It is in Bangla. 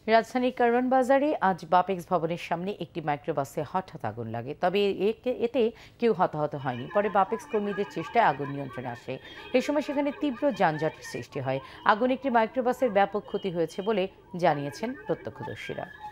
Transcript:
রাজধানীর কারওয়ান বাজারে আজ বাপেক্স ভবনের সামনে একটি মাইক্রোবাসে হঠাৎ আগুন লাগে, তবে এতে কেউ হতাহত হয়নি। পরে বাপেক্স কর্মীদের চেষ্টায় আগুন নিয়ন্ত্রণে আসে। এ সময় সেখানে তীব্র যানজটের সৃষ্টি হয়। আগুন একটি মাইক্রোবাসের ব্যাপক ক্ষতি হয়েছে বলে জানিয়েছেন প্রত্যক্ষদর্শীরা।